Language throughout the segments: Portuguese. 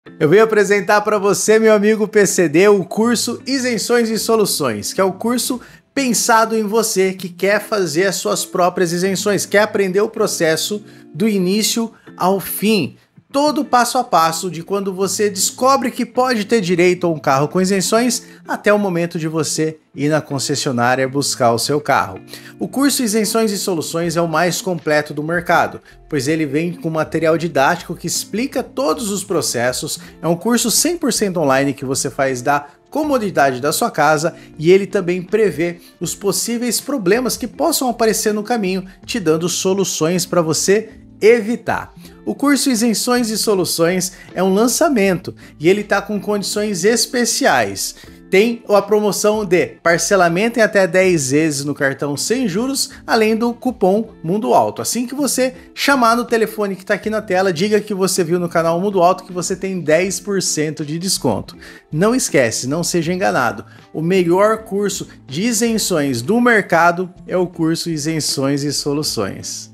Eu venho apresentar para você, meu amigo PCD, o curso Isenções e Soluções, que é o curso pensado em você que quer fazer as suas próprias isenções, quer aprender o processo do início ao fim. Todo passo a passo de quando você descobre que pode ter direito a um carro com isenções até o momento de você ir na concessionária buscar o seu carro. O curso Isenções e Soluções é o mais completo do mercado, pois ele vem com material didático que explica todos os processos. É um curso 100% online que você faz da comodidade da sua casa e ele também prevê os possíveis problemas que possam aparecer no caminho, te dando soluções para você evitar. O curso Isenções e Soluções é um lançamento e ele está com condições especiais. Tem a promoção de parcelamento em até 10 vezes no cartão sem juros, além do cupom Mundo Alto. Assim que você chamar no telefone que está aqui na tela, diga que você viu no canal Mundo Alto que você tem 10% de desconto. Não esquece, não seja enganado. O melhor curso de isenções do mercado é o curso Isenções e Soluções.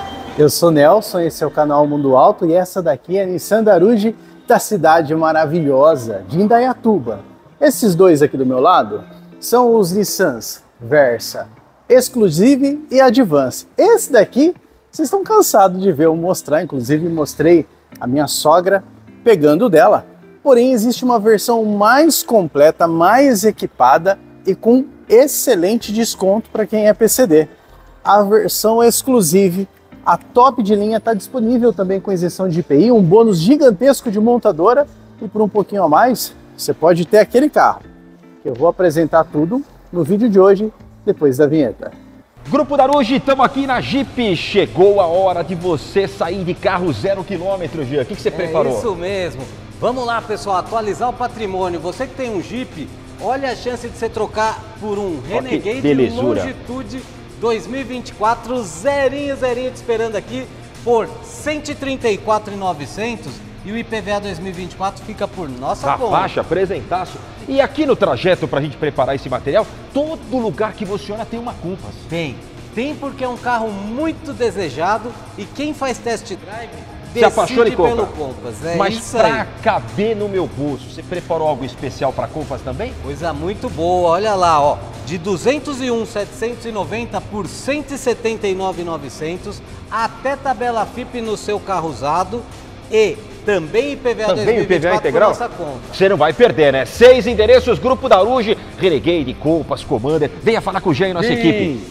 Eu sou Nelson, esse é o canal Mundo Alto e essa daqui é a Nissan Darude da cidade maravilhosa de Indaiatuba. Esses dois aqui do meu lado são os Nissans Versa Exclusive e Advance. Esse daqui vocês estão cansados de ver eu mostrar, inclusive mostrei a minha sogra pegando dela. Porém existe uma versão mais completa, mais equipada e com excelente desconto para quem é PCD. A versão Exclusive, a top de linha, está disponível também com isenção de IPI, um bônus gigantesco de montadora e por um pouquinho a mais, você pode ter aquele carro. Eu vou apresentar tudo no vídeo de hoje, depois da vinheta. Grupo Darude, estamos aqui na Jeep. Chegou a hora de você sair de carro 0 km, Jean. O que você preparou? É isso mesmo. Vamos lá, pessoal, atualizar o patrimônio. Você que tem um Jeep, olha a chance de você trocar por um Renegade Longitude 2024, zerinho te esperando aqui por R$ 134.900 e o IPVA 2024 fica por nossa conta. Faixa, presentaço. E aqui no trajeto para a gente preparar esse material, todo lugar que você olha tem uma Compass. Tem porque é um carro muito desejado e quem faz test drive se apaixona pelo Compass. Mas para caber no meu bolso, você preparou algo especial para Compass também? Coisa muito boa, olha lá, ó, de 201.790 por 179.900, até tabela FIP no seu carro usado e também IPVA 2024 integral? Por nossa conta. Você não vai perder, né? 6 endereços, Grupo Darude, Renegade, Compass, Commander. Venha falar com o Jean e nossa equipe.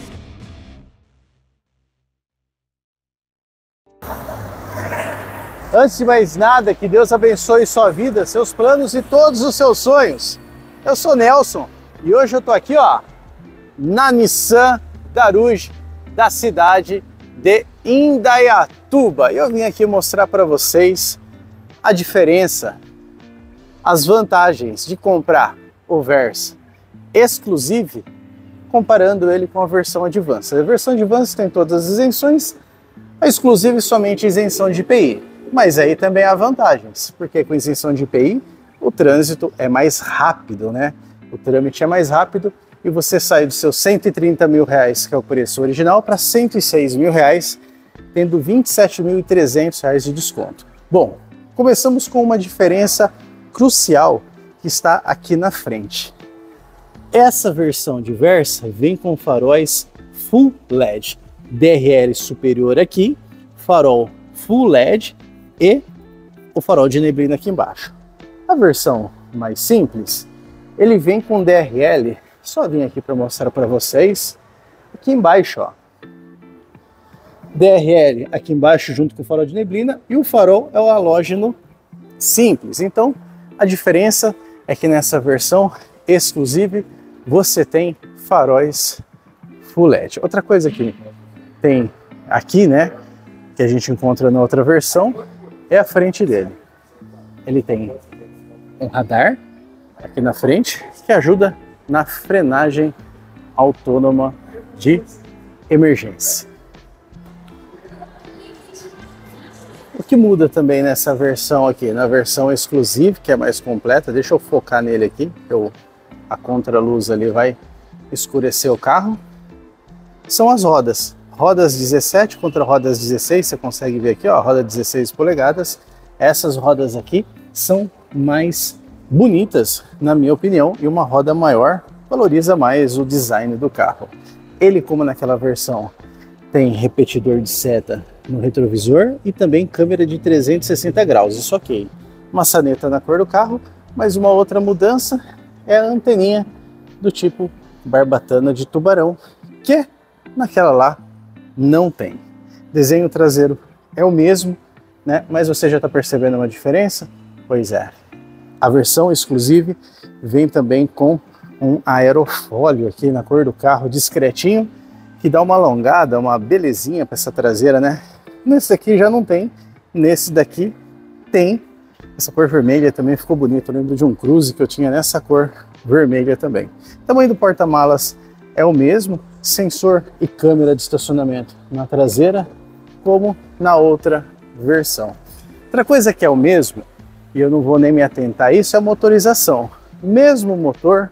Antes de mais nada, que Deus abençoe sua vida, seus planos e todos os seus sonhos. Eu sou Nelson e hoje eu tô aqui, ó, na Nissan Darude da cidade de Indaiatuba. E eu vim aqui mostrar para vocês a diferença, as vantagens de comprar o Versa Exclusive comparando ele com a versão Advance. A versão Advance tem todas as isenções, a Exclusive somente isenção de IPI. Mas aí também há vantagens, porque com isenção de IPI o trânsito é mais rápido, né? O trâmite é mais rápido e você sai dos seus R$130 mil, que é o preço original, para R$106 mil, tendo R$27.300 de desconto. Bom, começamos com uma diferença crucial que está aqui na frente. Essa versão de Versa vem com faróis Full LED, DRL superior aqui, farol Full LED e o farol de neblina aqui embaixo. A versão mais simples, ele vem com DRL, só vim aqui para mostrar para vocês, aqui embaixo, ó. DRL aqui embaixo junto com o farol de neblina e o farol é o halógeno simples. Então a diferença é que nessa versão Exclusive você tem faróis Full LED. Outra coisa que tem aqui, né, que a gente encontra na outra versão, é a frente dele. Ele tem um radar aqui na frente que ajuda na frenagem autônoma de emergência. O que muda também nessa versão aqui, na versão Exclusive, que é mais completa, deixa eu focar nele aqui, a contraluz ali vai escurecer o carro, são as rodas. Rodas 17 contra rodas 16, você consegue ver aqui, ó, roda 16 polegadas. Essas rodas aqui são mais bonitas, na minha opinião, e uma roda maior valoriza mais o design do carro. Ele, como naquela versão, tem repetidor de seta no retrovisor e também câmera de 360 graus, isso ok. Maçaneta na cor do carro, mas uma outra mudança é a anteninha do tipo barbatana de tubarão, que naquela lá não tem. Desenho traseiro é o mesmo, né? Mas você já está percebendo uma diferença? Pois é. A versão exclusive vem também com um aerofólio aqui na cor do carro, discretinho, que dá uma alongada, uma belezinha para essa traseira, né? Nesse daqui já não tem, nesse daqui tem. Essa cor vermelha também ficou bonita, eu lembro de um Cruze que eu tinha nessa cor vermelha também. O tamanho do porta-malas é o mesmo, sensor e câmera de estacionamento na traseira, como na outra versão. Outra coisa que é o mesmo, e eu não vou nem me atentar a isso, é a motorização. Mesmo motor,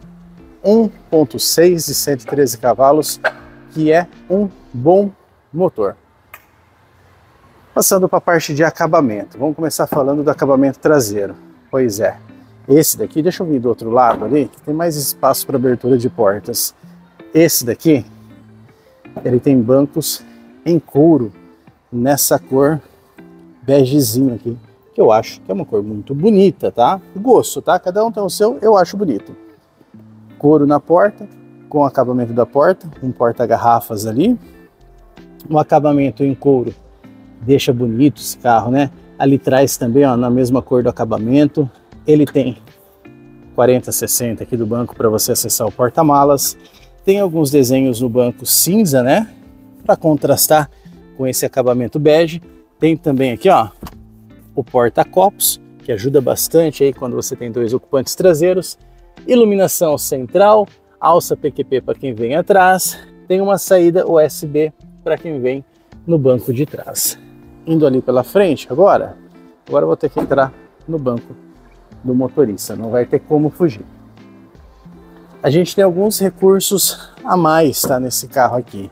1.6 de 113 cavalos, que é um bom motor. Passando para a parte de acabamento, vamos começar falando do acabamento traseiro. Pois é, esse daqui, deixa eu vir do outro lado ali, que tem mais espaço para abertura de portas. Esse daqui, ele tem bancos em couro, nessa cor begezinho aqui, que eu acho que é uma cor muito bonita, tá? Gosto, tá? Cada um tem o seu, eu acho bonito. Couro na porta, com o acabamento da porta, um porta-garrafas ali. Um acabamento em couro, deixa bonito esse carro, né? Ali atrás também, ó, na mesma cor do acabamento. Ele tem 40/60 aqui do banco para você acessar o porta-malas. Tem alguns desenhos no banco cinza, né? Para contrastar com esse acabamento bege. Tem também aqui, ó, o porta-copos, que ajuda bastante aí quando você tem dois ocupantes traseiros. Iluminação central, alça PQP para quem vem atrás. Tem uma saída USB para quem vem no banco de trás. Indo ali pela frente agora eu vou ter que entrar no banco do motorista, não vai ter como fugir. A gente tem alguns recursos a mais, tá, nesse carro aqui.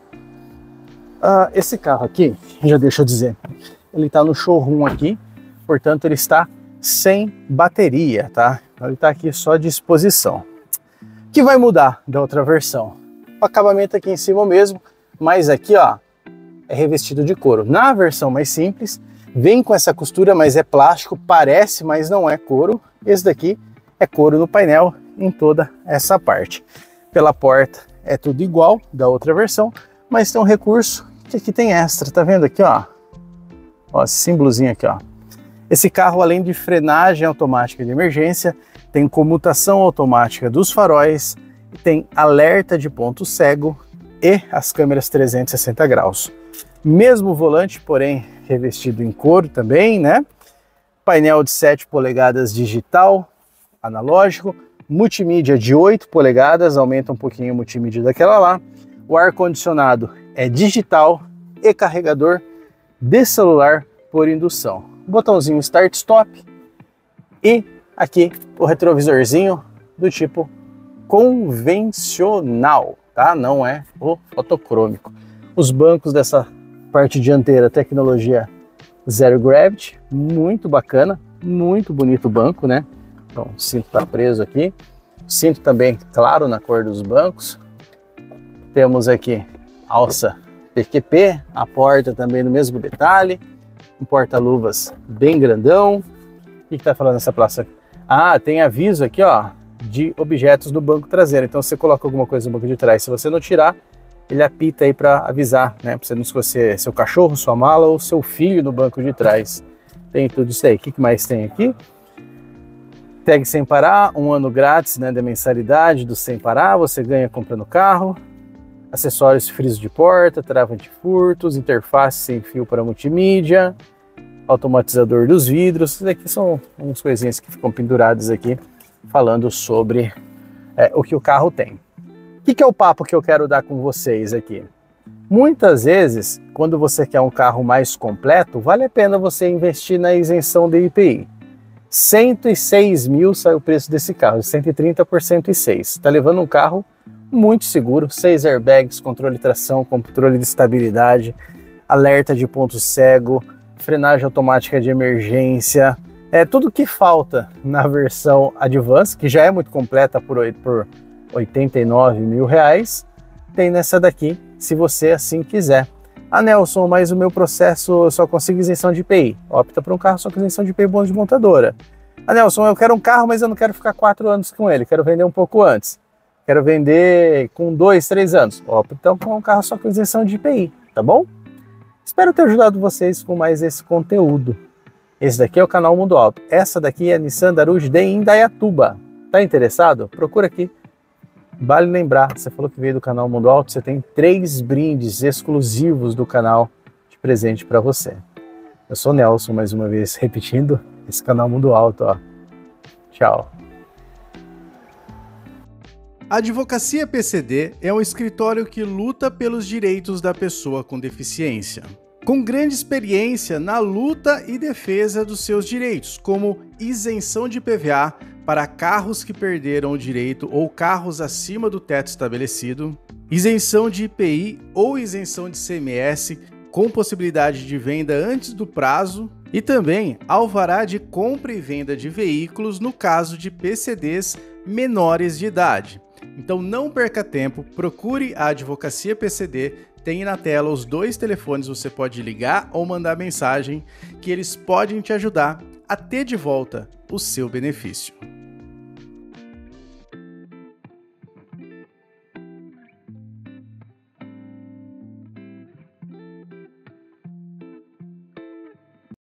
Esse carro aqui, já deixa eu dizer, ele está no showroom aqui, portanto ele está sem bateria, tá? Ele está aqui só de exposição. O que vai mudar da outra versão? O acabamento aqui em cima mesmo, mas aqui, ó, é revestido de couro. Na versão mais simples, vem com essa costura, mas é plástico, parece, mas não é couro. Esse daqui é couro no painel, em toda essa parte. Pela porta é tudo igual da outra versão, mas tem um recurso que aqui tem extra, tá vendo aqui, ó? Ó, esse símbolozinho aqui, ó. Esse carro, além de frenagem automática de emergência, tem comutação automática dos faróis, tem alerta de ponto cego e as câmeras 360 graus. Mesmo volante, porém revestido em couro também, né? Painel de 7 polegadas digital, analógico, multimídia de 8 polegadas, aumenta um pouquinho o multimídia daquela lá. O ar-condicionado é digital e carregador de celular por indução. Botãozinho Start-Stop e aqui o retrovisorzinho do tipo convencional, tá? Não é o fotocrômico. Os bancos dessa parte dianteira, tecnologia Zero Gravity, muito bacana, muito bonito o banco, né? Então, o cinto tá preso aqui. O cinto também, claro, na cor dos bancos. Temos aqui alça PQP, a porta também no mesmo detalhe. Um porta-luvas bem grandão. O que tá falando nessa placa? Ah, tem aviso aqui, ó, de objetos no banco traseiro. Então, você coloca alguma coisa no banco de trás, se você não tirar, ele apita aí para avisar, né? Para você não esquecer seu cachorro, sua mala ou seu filho no banco de trás. Tem tudo isso aí. O que mais tem aqui? Tag sem parar, 1 ano grátis, né, da mensalidade do sem parar, você ganha comprando carro. Acessórios friso de porta, trava de furtos, interface sem fio para multimídia, automatizador dos vidros. Isso aqui são umas coisinhas que ficam penduradas aqui, falando sobre o que o carro tem. O que é o papo que eu quero dar com vocês aqui? Muitas vezes, quando você quer um carro mais completo, vale a pena você investir na isenção de IPI. 106 mil sai o preço desse carro, 130 por 106. Está levando um carro muito seguro, 6 airbags, controle de tração, controle de estabilidade, alerta de ponto cego, frenagem automática de emergência, Tudo que falta na versão Advance, que já é muito completa por R$89 mil, tem nessa daqui, se você assim quiser. Nelson, mas o meu processo só consigo isenção de IPI. Opta por um carro só com isenção de IPI bônus de montadora. Nelson, eu quero um carro, mas eu não quero ficar 4 anos com ele, quero vender um pouco antes. Quero vender com 2, 3 anos. Opta então por um carro só com isenção de IPI, tá bom? Espero ter ajudado vocês com mais esse conteúdo. Esse daqui é o canal Mundo Auto. Essa daqui é a Nissan Darude de Indaiatuba. Tá interessado? Procura aqui. Vale lembrar, você falou que veio do canal Mundo Auto, você tem 3 brindes exclusivos do canal de presente para você. Eu sou o Nelson, mais uma vez, repetindo, esse canal Mundo Auto, ó. Tchau. A Advocacia PCD é um escritório que luta pelos direitos da pessoa com deficiência. Com grande experiência na luta e defesa dos seus direitos, como isenção de PVA para carros que perderam o direito ou carros acima do teto estabelecido, isenção de IPI ou isenção de CMS com possibilidade de venda antes do prazo e também alvará de compra e venda de veículos no caso de PCDs menores de idade. Então não perca tempo, procure a Advocacia PCD, tem na tela os 2 telefones, você pode ligar ou mandar mensagem que eles podem te ajudar a ter de volta o seu benefício.